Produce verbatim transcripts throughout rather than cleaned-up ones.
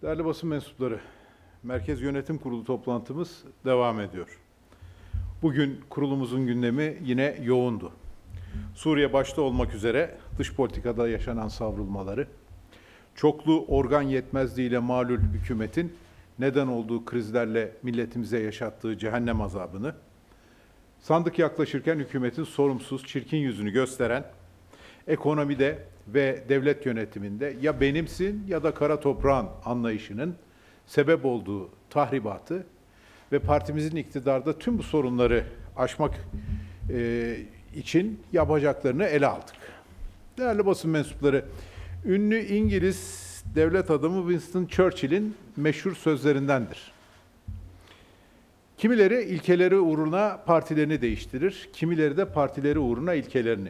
Değerli basın mensupları, Merkez Yönetim Kurulu toplantımız devam ediyor. Bugün kurulumuzun gündemi yine yoğundu. Suriye başta olmak üzere dış politikada yaşanan savrulmaları, çoklu organ yetmezliğiyle malul hükümetin neden olduğu krizlerle milletimize yaşattığı cehennem azabını, sandık yaklaşırken hükümetin sorumsuz, çirkin yüzünü gösteren, ekonomide ve devlet yönetiminde ya benimsin ya da kara toprağın anlayışının sebep olduğu tahribatı ve partimizin iktidarda tüm bu sorunları aşmak e, için yapacaklarını ele aldık. Değerli basın mensupları, ünlü İngiliz devlet adamı Winston Churchill'in meşhur sözlerindendir. Kimileri ilkeleri uğruna partilerini değiştirir, kimileri de partileri uğruna ilkelerini.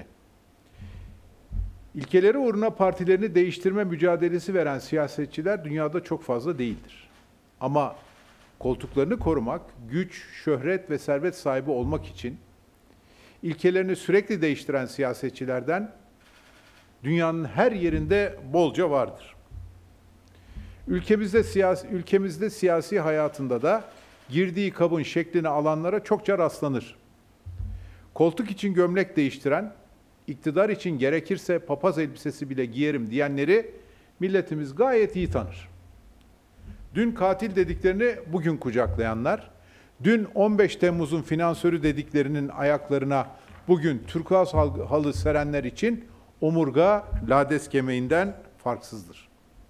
İlkeleri uğruna partilerini değiştirme mücadelesi veren siyasetçiler dünyada çok fazla değildir. Ama koltuklarını korumak, güç, şöhret ve servet sahibi olmak için ilkelerini sürekli değiştiren siyasetçilerden dünyanın her yerinde bolca vardır. Ülkemizde siyasi, ülkemizde siyasi hayatında da girdiği kabın şeklini alanlara çokça rastlanır. Koltuk için gömlek değiştiren, iktidar için gerekirse papaz elbisesi bile giyerim diyenleri milletimiz gayet iyi tanır. Dün katil dediklerini bugün kucaklayanlar, dün on beş Temmuz'un finansörü dediklerinin ayaklarına bugün turkuaz halı serenler için omurga lades kemiğinden farksızdır.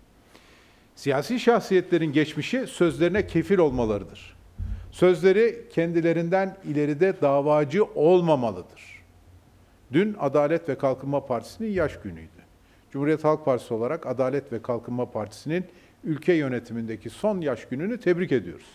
Siyasi şahsiyetlerin geçmişi sözlerine kefil olmalarıdır. Sözleri kendilerinden ileride davacı olmamalıdır. Dün Adalet ve Kalkınma Partisi'nin yaş günüydü. Cumhuriyet Halk Partisi olarak Adalet ve Kalkınma Partisi'nin ülke yönetimindeki son yaş gününü tebrik ediyoruz.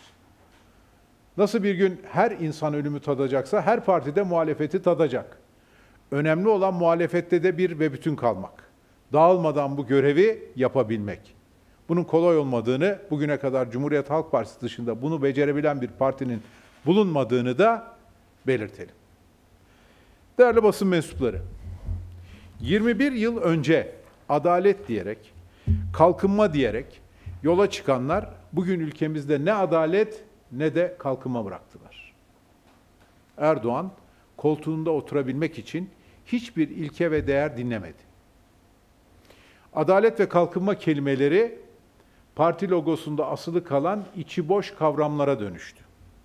Nasıl bir gün her insan ölümü tadacaksa her partide muhalefeti tadacak. Önemli olan muhalefette de bir ve bütün kalmak. Dağılmadan bu görevi yapabilmek. Bunun kolay olmadığını, bugüne kadar Cumhuriyet Halk Partisi dışında bunu becerebilen bir partinin bulunmadığını da belirtelim. Değerli basın mensupları, yirmi bir yıl önce adalet diyerek, kalkınma diyerek yola çıkanlar bugün ülkemizde ne adalet ne de kalkınma bıraktılar. Erdoğan koltuğunda oturabilmek için hiçbir ilke ve değer dinlemedi. Adalet ve kalkınma kelimeleri parti logosunda asılı kalan içi boş kavramlara dönüştü.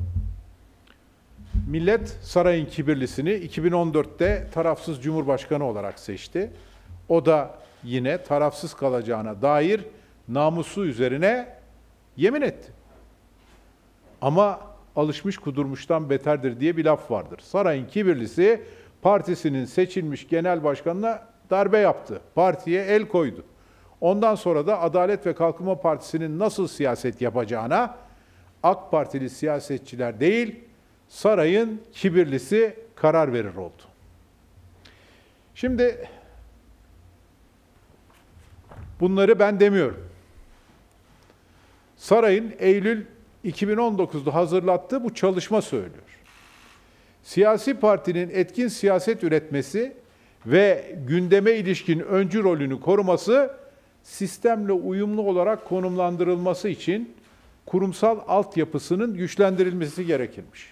Millet sarayın kibirlisini iki bin on dörtte tarafsız Cumhurbaşkanı olarak seçti. O da yine tarafsız kalacağına dair namusu üzerine yemin etti. Ama alışmış kudurmuştan beterdir diye bir laf vardır. Sarayın kibirlisi partisinin seçilmiş genel başkanına darbe yaptı. Partiye el koydu. Ondan sonra da Adalet ve Kalkınma Partisi'nin nasıl siyaset yapacağına AK Partili siyasetçiler değil, sarayın kibirlisi karar verir oldu. Şimdi bunları ben demiyorum. Sarayın Eylül iki bin on dokuz'da hazırlattığı bu çalışma söylüyor. Siyasi partinin etkin siyaset üretmesi ve gündeme ilişkin öncü rolünü koruması, sistemle uyumlu olarak konumlandırılması için kurumsal altyapısının güçlendirilmesi gerekirmiş.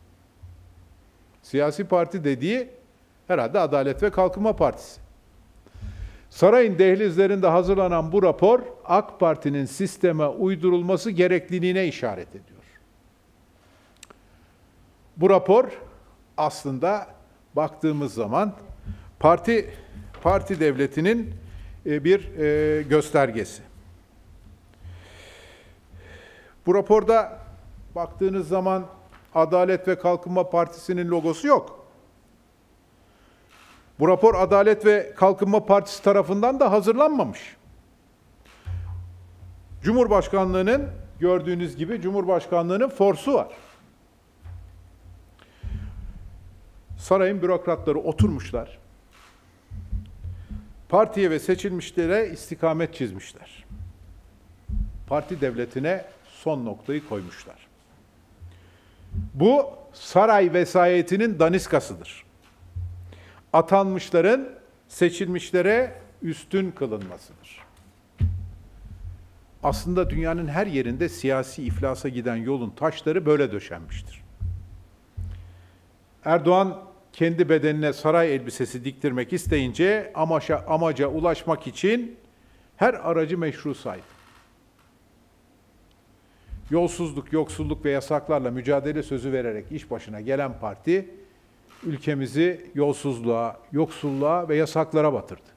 Siyasi parti dediği herhalde Adalet ve Kalkınma Partisi. Sarayın dehlizlerinde hazırlanan bu rapor, AK Parti'nin sisteme uydurulması gerekliliğine işaret ediyor. Bu rapor aslında baktığımız zaman parti parti devletinin bir göstergesi. Bu raporda baktığınız zaman Adalet ve Kalkınma Partisi'nin logosu yok. Bu rapor Adalet ve Kalkınma Partisi tarafından da hazırlanmamış. Cumhurbaşkanlığının, gördüğünüz gibi Cumhurbaşkanlığının forsu var. Sarayın bürokratları oturmuşlar. Partiye ve seçilmişlere istikamet çizmişler. Parti devletine son noktayı koymuşlar. Bu saray vesayetinin daniskasıdır. Atanmışların seçilmişlere üstün kılınmasıdır. Aslında dünyanın her yerinde siyasi iflasa giden yolun taşları böyle döşenmiştir. Erdoğan kendi bedenine saray elbisesi diktirmek isteyince amaca, amaca ulaşmak için her aracı meşru saydı. Yolsuzluk, yoksulluk ve yasaklarla mücadele sözü vererek iş başına gelen parti, ülkemizi yolsuzluğa, yoksulluğa ve yasaklara batırdı.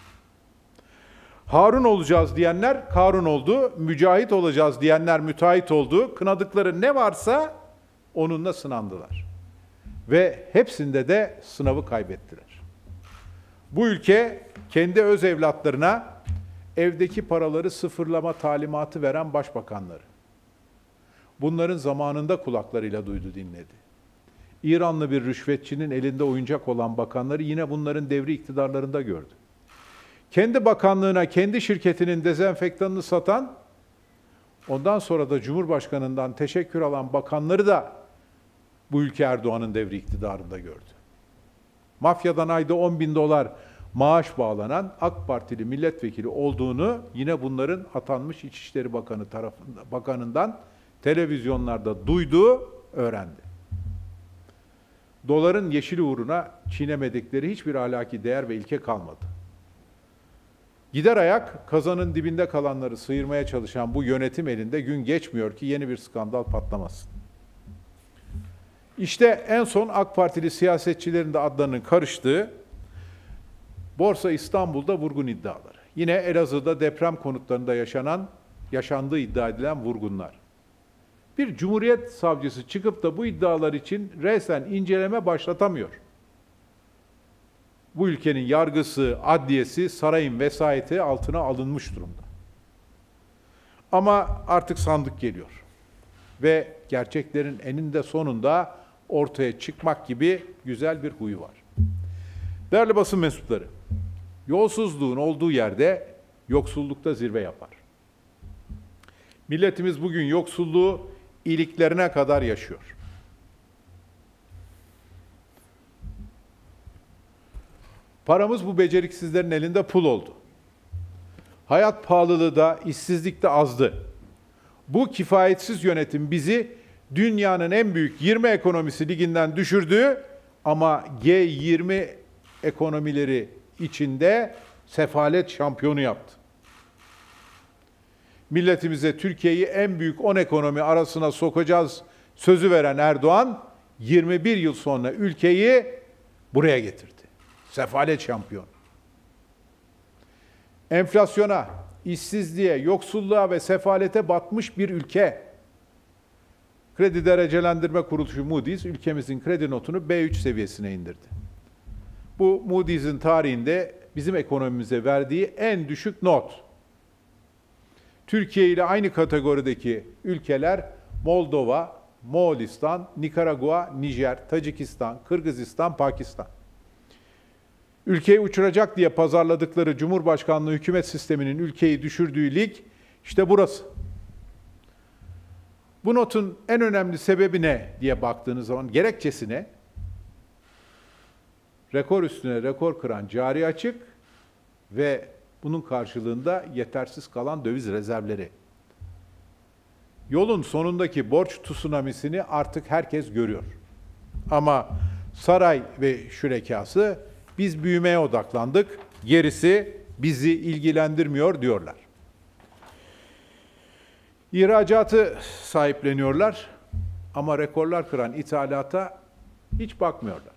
Harun olacağız diyenler Karun oldu, mücahit olacağız diyenler müteahhit oldu. Kınadıkları ne varsa onunla sınandılar. Ve hepsinde de sınavı kaybettiler. Bu ülke kendi öz evlatlarına evdeki paraları sıfırlama talimatı veren başbakanları. Bunların zamanında kulaklarıyla duydu, dinledi. İranlı bir rüşvetçinin elinde oyuncak olan bakanları yine bunların devri iktidarlarında gördü. Kendi bakanlığına, kendi şirketinin dezenfektanını satan, ondan sonra da Cumhurbaşkanı'ndan teşekkür alan bakanları da bu ülke Erdoğan'ın devri iktidarında gördü. Mafyadan ayda on bin dolar maaş bağlanan AK Partili milletvekili olduğunu yine bunların atanmış İçişleri Bakanı tarafından, bakanından televizyonlarda duydu, öğrendi. Doların yeşili uğruna çiğnemedikleri hiçbir ahlaki değer ve ilke kalmadı. Gider ayak kazanın dibinde kalanları sıyırmaya çalışan bu yönetim elinde gün geçmiyor ki yeni bir skandal patlamasın. İşte en son AK Partili siyasetçilerin de adlarının karıştığı Borsa İstanbul'da vurgun iddiaları. Yine Elazığ'da deprem konutlarında yaşanan, yaşandığı iddia edilen vurgunlar. Bir Cumhuriyet savcısı çıkıp da bu iddialar için resmen inceleme başlatamıyor. Bu ülkenin yargısı, adliyesi, sarayın vesayeti altına alınmış durumda. Ama artık sandık geliyor. Ve gerçeklerin eninde sonunda ortaya çıkmak gibi güzel bir huyu var. Değerli basın mensupları, yolsuzluğun olduğu yerde yoksullukta zirve yapar. Milletimiz bugün yoksulluğu iliklerine kadar yaşıyor. Paramız bu beceriksizlerin elinde pul oldu. Hayat pahalılığı da, işsizlik de azdı. Bu kifayetsiz yönetim bizi dünyanın en büyük yirmi ekonomisi liginden düşürdü ama G yirmi ekonomileri içinde sefalet şampiyonu yaptı. Milletimize Türkiye'yi en büyük on ekonomi arasına sokacağız sözü veren Erdoğan, yirmi bir yıl sonra ülkeyi buraya getirdi. Sefalet şampiyonu. Enflasyona, işsizliğe, yoksulluğa ve sefalete batmış bir ülke. Kredi Derecelendirme Kuruluşu Moody's ülkemizin kredi notunu B üç seviyesine indirdi. Bu Moody's'in tarihinde bizim ekonomimize verdiği en düşük not. Türkiye ile aynı kategorideki ülkeler Moldova, Moğolistan, Nikaragua, Nijer, Tacikistan, Kırgızistan, Pakistan. Ülkeyi uçuracak diye pazarladıkları Cumhurbaşkanlığı hükümet sisteminin ülkeyi düşürdüğü lig işte burası. Bu notun en önemli sebebi ne diye baktığınız zaman gerekçesi ne? Rekor üstüne rekor kıran cari açık ve bunun karşılığında yetersiz kalan döviz rezervleri. Yolun sonundaki borç tsunamisini artık herkes görüyor. Ama saray ve şürekası biz büyümeye odaklandık, gerisi bizi ilgilendirmiyor diyorlar. İhracatı sahipleniyorlar ama rekorlar kıran ithalata hiç bakmıyorlar.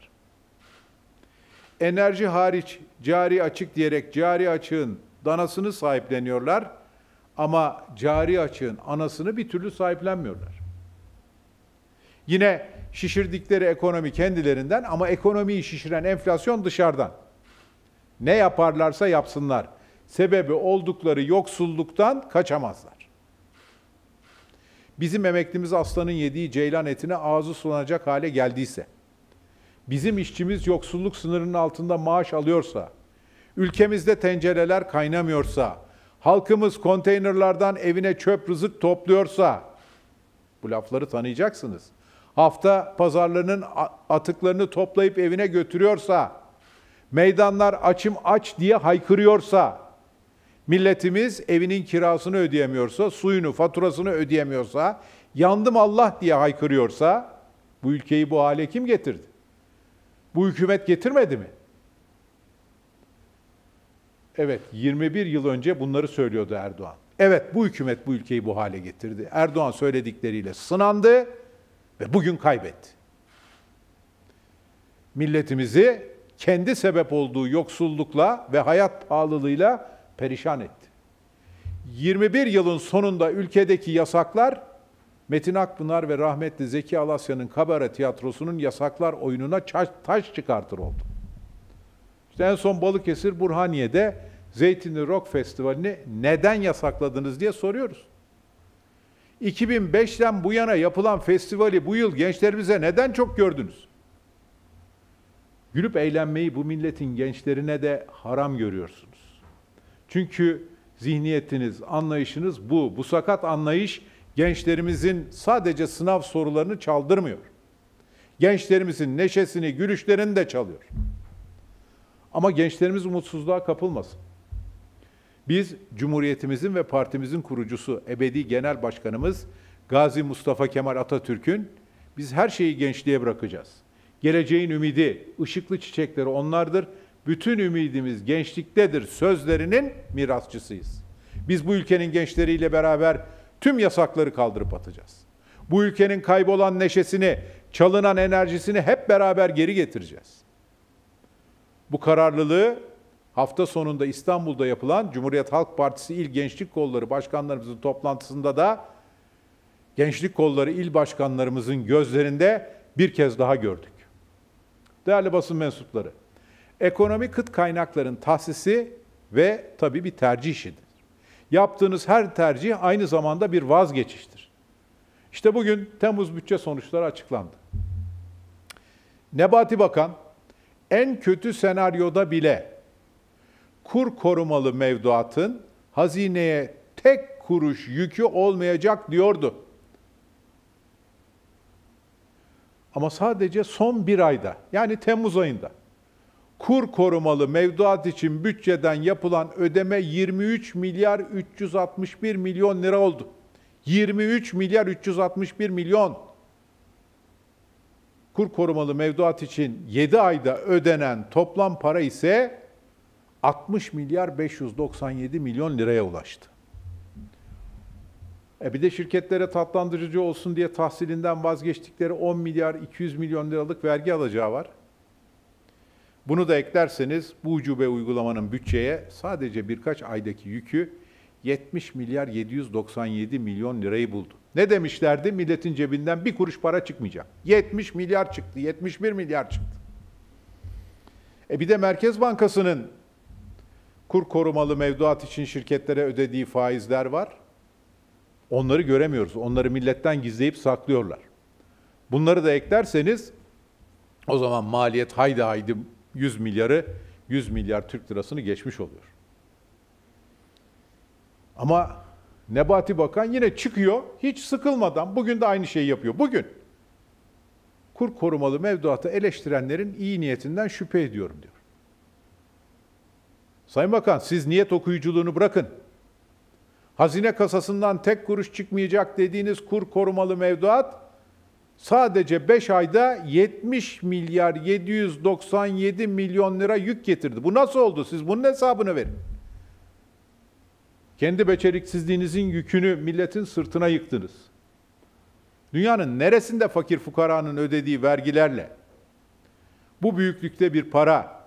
Enerji hariç cari açık diyerek cari açığın danasını sahipleniyorlar ama cari açığın anasını bir türlü sahiplenmiyorlar. Yine şişirdikleri ekonomi kendilerinden ama ekonomiyi şişiren enflasyon dışarıdan. Ne yaparlarsa yapsınlar. Sebebi oldukları yoksulluktan kaçamazlar. Bizim emeklimiz aslanın yediği ceylan etine ağzı sulanacak hale geldiyse, bizim işçimiz yoksulluk sınırının altında maaş alıyorsa, ülkemizde tencereler kaynamıyorsa, halkımız konteynerlardan evine çöp rızık topluyorsa, bu lafları tanıyacaksınız. Hafta pazarlarının atıklarını toplayıp evine götürüyorsa, meydanlar açım aç diye haykırıyorsa, Milletimiz evinin kirasını ödeyemiyorsa, suyunu, faturasını ödeyemiyorsa, yandım Allah diye haykırıyorsa, bu ülkeyi bu hale kim getirdi? Bu hükümet getirmedi mi? Evet, yirmi bir yıl önce bunları söylüyordu Erdoğan. Evet, bu hükümet bu ülkeyi bu hale getirdi. Erdoğan söyledikleriyle sınandı ve bugün kaybetti. Milletimizi kendi sebep olduğu yoksullukla ve hayat pahalılığıyla perişan etti. yirmi bir yılın sonunda ülkedeki yasaklar, Metin Akpınar ve rahmetli Zeki Alasya'nın Kabare Tiyatrosu'nun yasaklar oyununa taş çıkartır oldu. İşte en son Balıkesir Burhaniye'de Zeytinli Rock Festivali'ni neden yasakladınız diye soruyoruz. iki bin beşten bu yana yapılan festivali bu yıl gençlerimize neden çok gördünüz? Gülüp eğlenmeyi bu milletin gençlerine de haram görüyorsunuz. Çünkü zihniyetiniz, anlayışınız bu. Bu sakat anlayış gençlerimizin sadece sınav sorularını çaldırmıyor. Gençlerimizin neşesini, gülüşlerini de çalıyor. Ama gençlerimiz umutsuzluğa kapılmasın. Biz Cumhuriyetimizin ve partimizin kurucusu, ebedi genel başkanımız Gazi Mustafa Kemal Atatürk'ün biz her şeyi gençliğe bırakacağız. Geleceğin ümidi, ışıklı çiçekleri onlardır. Bütün ümidimiz gençliktedir sözlerinin mirasçısıyız. Biz bu ülkenin gençleriyle beraber tüm yasakları kaldırıp atacağız. Bu ülkenin kaybolan neşesini, çalınan enerjisini hep beraber geri getireceğiz. Bu kararlılığı hafta sonunda İstanbul'da yapılan Cumhuriyet Halk Partisi İl Gençlik Kolları Başkanlarımızın toplantısında da Gençlik Kolları İl Başkanlarımızın gözlerinde bir kez daha gördük. Değerli basın mensupları, ekonomi kıt kaynakların tahsisi ve tabii bir tercih işidir. Yaptığınız her tercih aynı zamanda bir vazgeçiştir. İşte bugün Temmuz bütçe sonuçları açıklandı. Nebati Bakan, en kötü senaryoda bile kur korumalı mevduatın hazineye tek kuruş yükü olmayacak diyordu. Ama sadece son bir ayda, yani Temmuz ayında, kur korumalı mevduat için bütçeden yapılan ödeme yirmi üç milyar üç yüz altmış bir milyon lira oldu. yirmi üç milyar üç yüz altmış bir milyon. Kur korumalı mevduat için yedi ayda ödenen toplam para ise altmış milyar beş yüz doksan yedi milyon liraya ulaştı. E bir de şirketlere tatlandırıcı olsun diye tahsilinden vazgeçtikleri on milyar iki yüz milyon liralık vergi alacağı var. Bunu da eklerseniz bu ucube uygulamanın bütçeye sadece birkaç aydaki yükü yetmiş milyar yedi yüz doksan yedi milyon lirayı buldu. Ne demişlerdi? Milletin cebinden bir kuruş para çıkmayacak. yetmiş milyar çıktı, yetmiş bir milyar çıktı. E bir de Merkez Bankası'nın kur korumalı mevduat için şirketlere ödediği faizler var. Onları göremiyoruz. Onları milletten gizleyip saklıyorlar. Bunları da eklerseniz o zaman maliyet haydi haydi yüz milyarı, yüz milyar Türk lirasını geçmiş oluyor. Ama Nebati Bakan yine çıkıyor, hiç sıkılmadan, bugün de aynı şeyi yapıyor. Bugün, kur korumalı mevduatı eleştirenlerin iyi niyetinden şüphe ediyorum diyor. Sayın Bakan, siz niyet okuyuculuğunu bırakın. Hazine kasasından tek kuruş çıkmayacak dediğiniz kur korumalı mevduat, sadece beş ayda yetmiş milyar yedi yüz doksan yedi milyon lira yük getirdi. Bu nasıl oldu? Siz bunun hesabını verin. Kendi beceriksizliğinizin yükünü milletin sırtına yıktınız. Dünyanın neresinde fakir fukaranın ödediği vergilerle bu büyüklükte bir para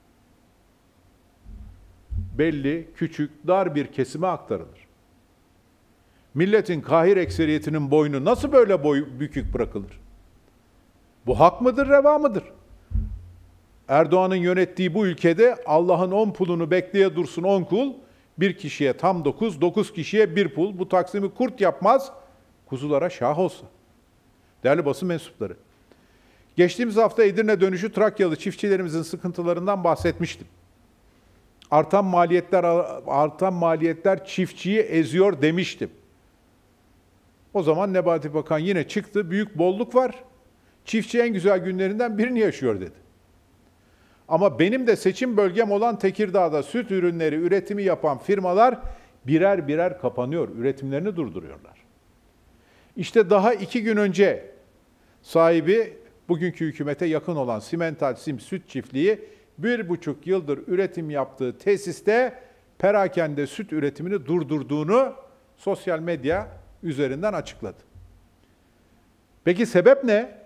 belli, küçük, dar bir kesime aktarılır? Milletin kahir ekseriyetinin boynu nasıl böyle boy, bükük bırakılır? Bu hak mıdır, reva mıdır? Erdoğan'ın yönettiği bu ülkede Allah'ın on pulunu bekleye dursun on kul, bir kişiye tam dokuz, dokuz kişiye bir pul, bu taksimi kurt yapmaz, kuzulara şah olsa. Değerli basın mensupları, geçtiğimiz hafta Edirne dönüşü Trakyalı çiftçilerimizin sıkıntılarından bahsetmiştim. Artan maliyetler, artan maliyetler çiftçiyi eziyor demiştim. O zaman Nebati Bakan yine çıktı, büyük bolluk var, çiftçi en güzel günlerinden birini yaşıyor dedi. Ama benim de seçim bölgem olan Tekirdağ'da süt ürünleri üretimi yapan firmalar birer birer kapanıyor, üretimlerini durduruyorlar. İşte daha iki gün önce sahibi bugünkü hükümete yakın olan Simental Sim Süt Çiftliği bir buçuk yıldır üretim yaptığı tesiste perakende süt üretimini durdurduğunu sosyal medya üzerinden açıkladı. Peki sebep ne?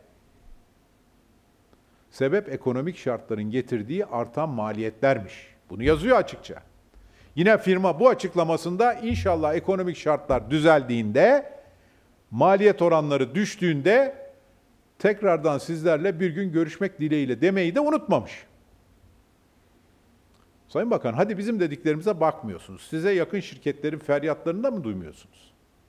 Sebep ekonomik şartların getirdiği artan maliyetlermiş. Bunu yazıyor açıkça. Yine firma bu açıklamasında inşallah ekonomik şartlar düzeldiğinde, maliyet oranları düştüğünde tekrardan sizlerle bir gün görüşmek dileğiyle demeyi de unutmamış. Sayın Bakan, hadi bizim dediklerimize bakmıyorsunuz. Size yakın şirketlerin feryatlarını da mı duymuyorsunuz?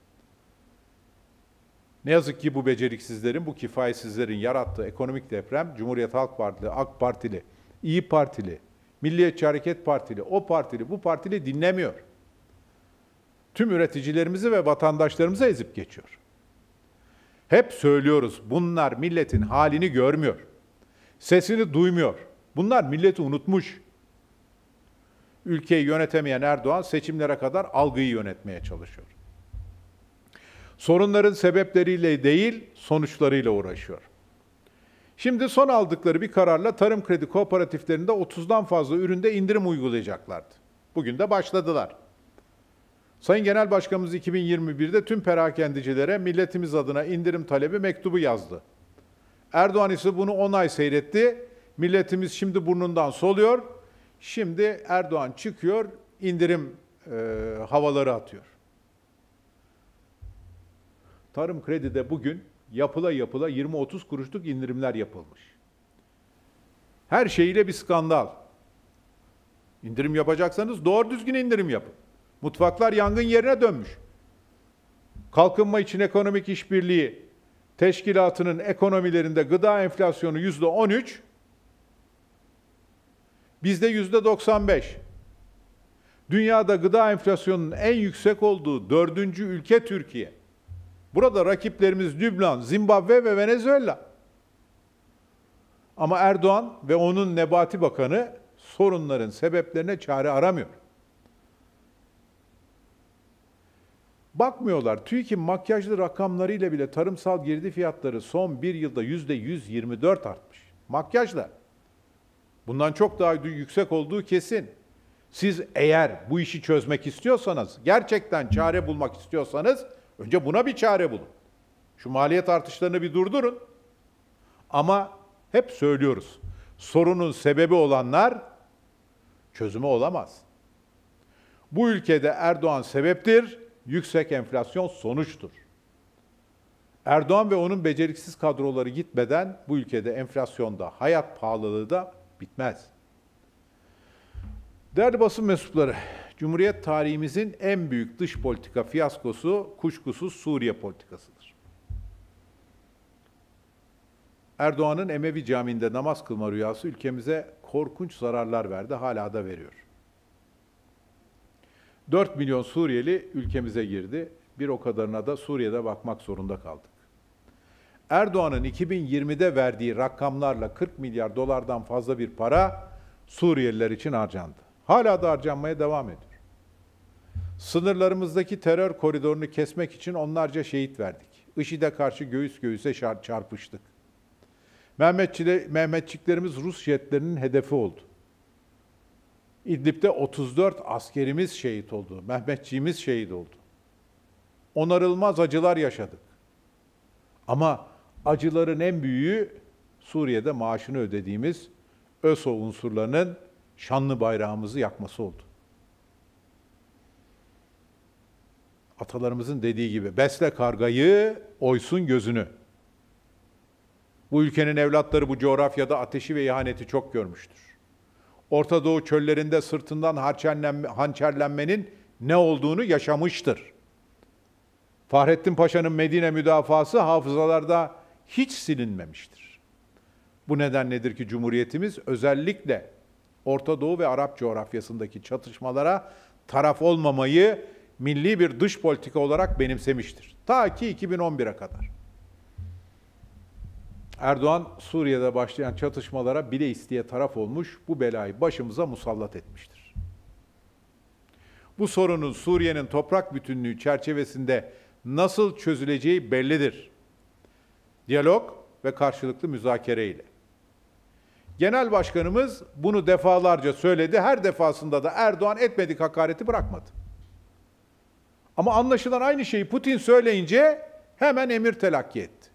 Ne yazık ki bu beceriksizlerin, bu kifayetsizlerin yarattığı ekonomik deprem, Cumhuriyet Halk Partili, AK Partili, İyi Partili, Milliyetçi Hareket Partili, o partili, bu partili dinlemiyor. Tüm üreticilerimizi ve vatandaşlarımızı ezip geçiyor. Hep söylüyoruz, bunlar milletin halini görmüyor. Sesini duymuyor. Bunlar milleti unutmuş. Ülkeyi yönetemeyen Erdoğan seçimlere kadar algıyı yönetmeye çalışıyor. Sorunların sebepleriyle değil, sonuçlarıyla uğraşıyor. Şimdi son aldıkları bir kararla tarım kredi kooperatiflerinde otuzdan fazla üründe indirim uygulayacaklardı. Bugün de başladılar. Sayın Genel Başkanımız iki bin yirmi birde tüm perakendicilere milletimiz adına indirim talebi mektubu yazdı. Erdoğan ise bunu on ay seyretti. Milletimiz şimdi burnundan soluyor. Şimdi Erdoğan çıkıyor, indirim e, havaları atıyor. Tarım kredide bugün yapıla yapıla yirmi otuz kuruşluk indirimler yapılmış. Her şeyiyle bir skandal. İndirim yapacaksanız doğru düzgün indirim yapın. Mutfaklar yangın yerine dönmüş. Kalkınma için Ekonomik İşbirliği Teşkilatı'nın ekonomilerinde gıda enflasyonu yüzde on üç, bizde yüzde doksan beş. Dünyada gıda enflasyonunun en yüksek olduğu dördüncü ülke Türkiye. Burada rakiplerimiz Lübnan, Zimbabwe ve Venezuela. Ama Erdoğan ve onun Nebati Bakanı sorunların sebeplerine çare aramıyor. Bakmıyorlar. TÜİK'in makyajlı rakamlarıyla bile tarımsal girdi fiyatları son bir yılda yüzde yüz yirmi dört artmış. Makyajla. Bundan çok daha yüksek olduğu kesin. Siz eğer bu işi çözmek istiyorsanız, gerçekten çare bulmak istiyorsanız, önce buna bir çare bulun. Şu maliyet artışlarını bir durdurun. Ama hep söylüyoruz, sorunun sebebi olanlar çözümü olamaz. Bu ülkede Erdoğan sebeptir, yüksek enflasyon sonuçtur. Erdoğan ve onun beceriksiz kadroları gitmeden bu ülkede enflasyonda, hayat pahalılığı da bitmez. Değerli basın mensupları, Cumhuriyet tarihimizin en büyük dış politika fiyaskosu kuşkusuz Suriye politikasıdır. Erdoğan'ın Emevi Camii'nde namaz kılma rüyası ülkemize korkunç zararlar verdi, hala da veriyor. dört milyon Suriyeli ülkemize girdi, bir o kadarına da Suriye'de bakmak zorunda kaldık. Erdoğan'ın iki bin yirmide verdiği rakamlarla kırk milyar dolardan fazla bir para Suriyeliler için harcandı. Hala da harcanmaya devam ediyor. Sınırlarımızdaki terör koridorunu kesmek için onlarca şehit verdik. IŞİD'e karşı göğüs göğüse çarpıştık. Mehmetçiklerimiz Rus jetlerinin hedefi oldu. İdlib'de otuz dört askerimiz şehit oldu, Mehmetçiğimiz şehit oldu. Onarılmaz acılar yaşadık. Ama acıların en büyüğü Suriye'de maaşını ödediğimiz ÖSO unsurlarının şanlı bayrağımızı yakması oldu. Atalarımızın dediği gibi, besle kargayı, oysun gözünü. Bu ülkenin evlatları bu coğrafyada ateşi ve ihaneti çok görmüştür. Orta Doğu çöllerinde sırtından hançerlenme, hançerlenmenin ne olduğunu yaşamıştır. Fahrettin Paşa'nın Medine müdafası hafızalarda hiç silinmemiştir. Bu nedenledir ki Cumhuriyetimiz özellikle Orta Doğu ve Arap coğrafyasındaki çatışmalara taraf olmamayı milli bir dış politika olarak benimsemiştir. Ta ki iki bin on bire kadar. Erdoğan, Suriye'de başlayan çatışmalara bile isteye taraf olmuş, bu belayı başımıza musallat etmiştir. Bu sorunun Suriye'nin toprak bütünlüğü çerçevesinde nasıl çözüleceği bellidir. Diyalog ve karşılıklı müzakere ile. Genel Başkanımız bunu defalarca söyledi, her defasında da Erdoğan etmedik hakareti bırakmadı. Ama anlaşılan aynı şeyi Putin söyleyince hemen emir telakki etti.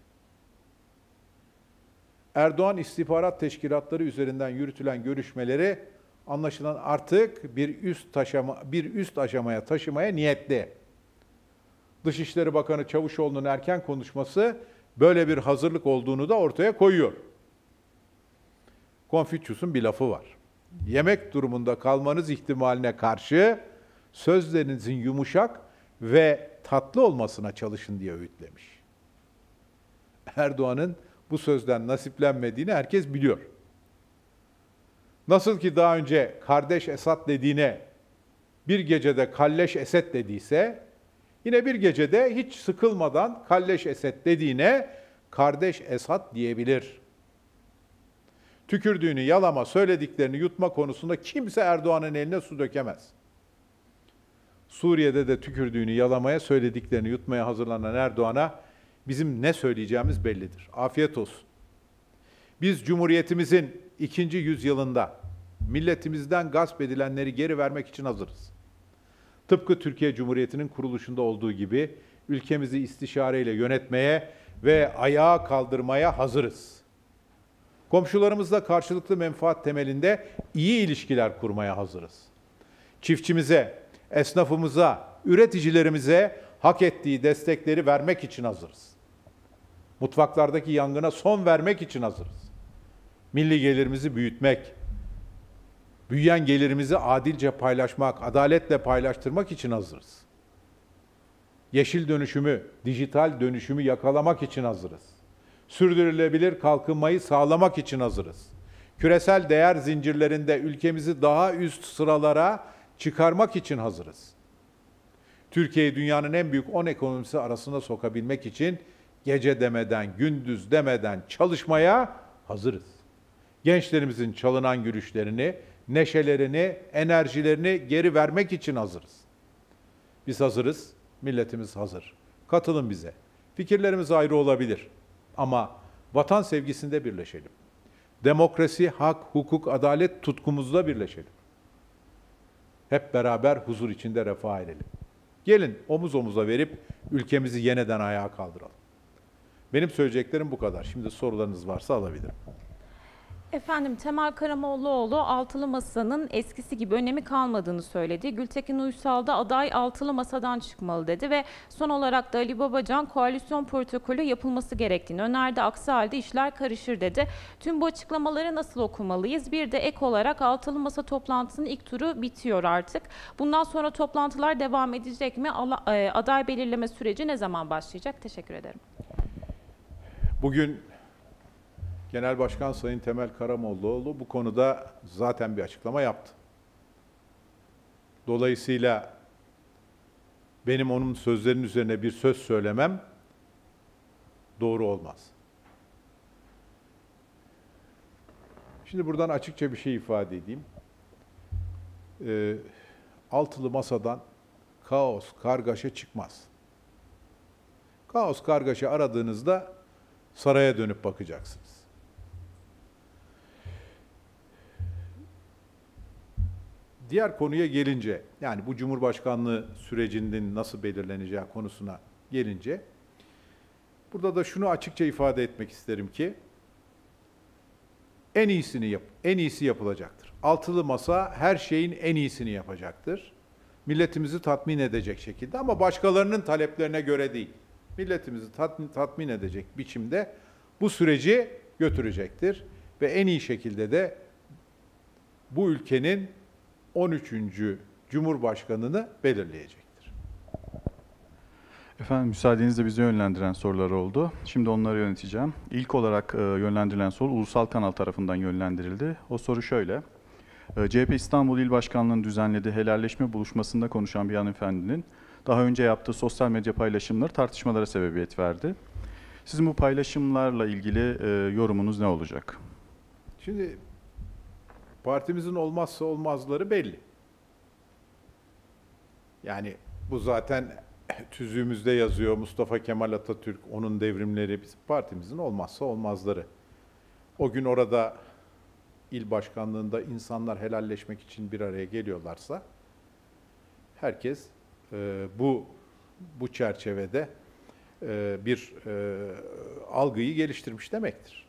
Erdoğan istihbarat teşkilatları üzerinden yürütülen görüşmeleri anlaşılan artık bir üst taşıma, bir üst aşamaya taşımaya niyetli. Dışişleri Bakanı Çavuşoğlu'nun erken konuşması böyle bir hazırlık olduğunu da ortaya koyuyor. Konfüçyüs'ün bir lafı var. Yemek durumunda kalmanız ihtimaline karşı sözlerinizin yumuşak ve tatlı olmasına çalışın diye öğütlemiş. Erdoğan'ın bu sözden nasiplenmediğini herkes biliyor. Nasıl ki daha önce kardeş Esad dediğine bir gecede kalleş Esed dediyse, yine bir gecede hiç sıkılmadan kalleş Esed dediğine kardeş Esad diyebilir. Tükürdüğünü yalama, söylediklerini yutma konusunda kimse Erdoğan'ın eline su dökemez. Suriye'de de tükürdüğünü yalamaya, söylediklerini yutmaya hazırlanan Erdoğan'a bizim ne söyleyeceğimiz bellidir. Afiyet olsun. Biz Cumhuriyetimizin ikinci yüzyılında milletimizden gasp edilenleri geri vermek için hazırız. Tıpkı Türkiye Cumhuriyeti'nin kuruluşunda olduğu gibi ülkemizi istişareyle yönetmeye ve ayağa kaldırmaya hazırız. Komşularımızla karşılıklı menfaat temelinde iyi ilişkiler kurmaya hazırız. Çiftçimize, esnafımıza, üreticilerimize hak ettiği destekleri vermek için hazırız. Mutfaklardaki yangına son vermek için hazırız. Milli gelirimizi büyütmek, büyüyen gelirimizi adilce paylaşmak, adaletle paylaştırmak için hazırız. Yeşil dönüşümü, dijital dönüşümü yakalamak için hazırız. Sürdürülebilir kalkınmayı sağlamak için hazırız. Küresel değer zincirlerinde ülkemizi daha üst sıralara çıkarmak için hazırız. Türkiye'yi dünyanın en büyük on ekonomisi arasına sokabilmek için gece demeden, gündüz demeden çalışmaya hazırız. Gençlerimizin çalınan gülüşlerini, neşelerini, enerjilerini geri vermek için hazırız. Biz hazırız, milletimiz hazır. Katılın bize. Fikirlerimiz ayrı olabilir ama vatan sevgisinde birleşelim. Demokrasi, hak, hukuk, adalet tutkumuzda birleşelim. Hep beraber huzur içinde refah edelim. Gelin omuz omuza verip ülkemizi yeniden ayağa kaldıralım. Benim söyleyeceklerim bu kadar. Şimdi sorularınız varsa alabilirim. Efendim, Temel Karamollaoğlu altılı masanın eskisi gibi önemi kalmadığını söyledi. Gültekin Uysal da aday altılı masadan çıkmalı dedi ve son olarak da Ali Babacan koalisyon protokolü yapılması gerektiğini önerdi. Aksi halde işler karışır dedi. Tüm bu açıklamaları nasıl okumalıyız? Bir de ek olarak altılı masa toplantısının ilk turu bitiyor artık. Bundan sonra toplantılar devam edecek mi? Aday belirleme süreci ne zaman başlayacak? Teşekkür ederim. Bugün Genel Başkan Sayın Temel Karamollaoğlu bu konuda zaten bir açıklama yaptı. Dolayısıyla benim onun sözlerinin üzerine bir söz söylemem doğru olmaz. Şimdi buradan açıkça bir şey ifade edeyim. Ee, altılı masadan kaos, kargaşa çıkmaz. Kaos, kargaşa aradığınızda saraya dönüp bakacaksınız. Diğer konuya gelince, yani bu Cumhurbaşkanlığı sürecinin nasıl belirleneceği konusuna gelince, burada da şunu açıkça ifade etmek isterim ki, en iyisini yap, en iyisi yapılacaktır. Altılı masa her şeyin en iyisini yapacaktır. Milletimizi tatmin edecek şekilde ama başkalarının taleplerine göre değil. Milletimizi tatmin, tatmin edecek biçimde bu süreci götürecektir ve en iyi şekilde de bu ülkenin on üçüncü Cumhurbaşkanını belirleyecektir. Efendim, müsaadenizle bizi yönlendiren sorular oldu. Şimdi onları yöneteceğim. İlk olarak e, yönlendirilen soru Ulusal Kanal tarafından yönlendirildi. O soru şöyle. E, C H P İstanbul İl Başkanlığı'nın düzenlediği helalleşme buluşmasında konuşan bir hanımefendinin daha önce yaptığı sosyal medya paylaşımları tartışmalara sebebiyet verdi. Sizin bu paylaşımlarla ilgili e, yorumunuz ne olacak? Şimdi partimizin olmazsa olmazları belli. Yani bu zaten tüzüğümüzde yazıyor. Mustafa Kemal Atatürk, onun devrimleri bizim partimizin olmazsa olmazları. O gün orada il başkanlığında insanlar helalleşmek için bir araya geliyorlarsa herkes e, bu bu çerçevede e, bir e, algıyı geliştirmiş demektir.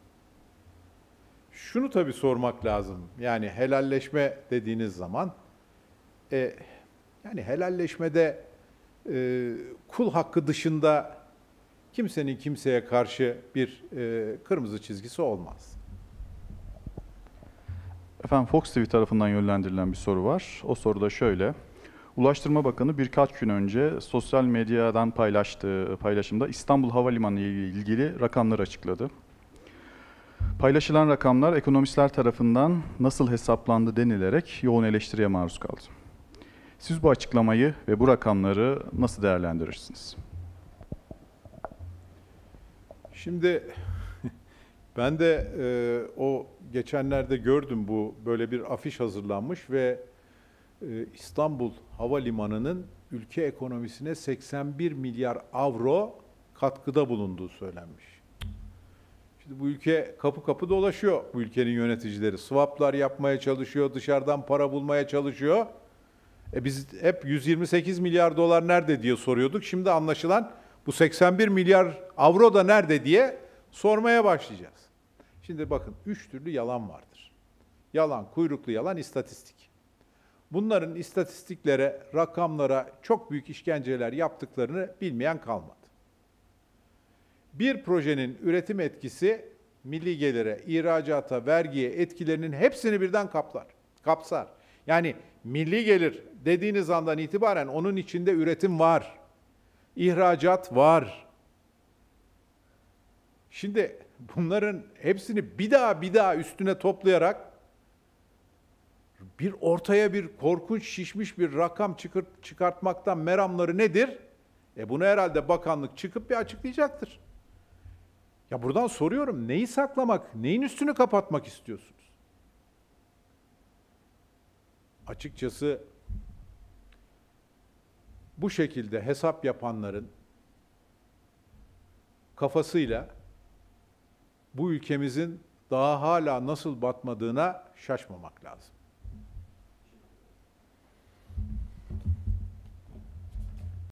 Şunu tabii sormak lazım. Yani helalleşme dediğiniz zaman e, yani helalleşmede e, kul hakkı dışında kimsenin kimseye karşı bir e, kırmızı çizgisi olmaz. Efendim Fox T V tarafından yönlendirilen bir soru var. O soru da şöyle. Ulaştırma Bakanı birkaç gün önce sosyal medyadan paylaştığı paylaşımda İstanbul Havalimanı ile ilgili rakamlar açıkladı. Paylaşılan rakamlar ekonomistler tarafından nasıl hesaplandı denilerek yoğun eleştiriye maruz kaldı. Siz bu açıklamayı ve bu rakamları nasıl değerlendirirsiniz? Şimdi ben de e, o geçenlerde gördüm, bu böyle bir afiş hazırlanmış ve e, İstanbul Havalimanı'nın ülke ekonomisine seksen bir milyar avro katkıda bulunduğu söylenmiş. Şimdi bu ülke kapı kapı dolaşıyor, bu ülkenin yöneticileri. Swaplar yapmaya çalışıyor, dışarıdan para bulmaya çalışıyor. E biz hep yüz yirmi sekiz milyar dolar nerede diye soruyorduk. Şimdi anlaşılan bu seksen bir milyar avro da nerede diye sormaya başlayacağız. Şimdi bakın, üç türlü yalan vardır. Yalan, kuyruklu yalan, istatistik. Bunların istatistiklere, rakamlara çok büyük işkenceler yaptıklarını bilmeyen kalmadı. Bir projenin üretim etkisi milli gelire, ihracata, vergiye etkilerinin hepsini birden kaplar, kapsar. Yani milli gelir dediğiniz andan itibaren onun içinde üretim var, ihracat var. Şimdi bunların hepsini bir daha bir daha üstüne toplayarak bir ortaya bir korkunç şişmiş bir rakam çıkart, çıkartmaktan meramları nedir? E bunu herhalde bakanlık çıkıp bir açıklayacaktır. Ya buradan soruyorum, neyi saklamak, neyin üstünü kapatmak istiyorsunuz? Açıkçası bu şekilde hesap yapanların kafasıyla bu ülkemizin daha hala nasıl batmadığına şaşmamak lazım.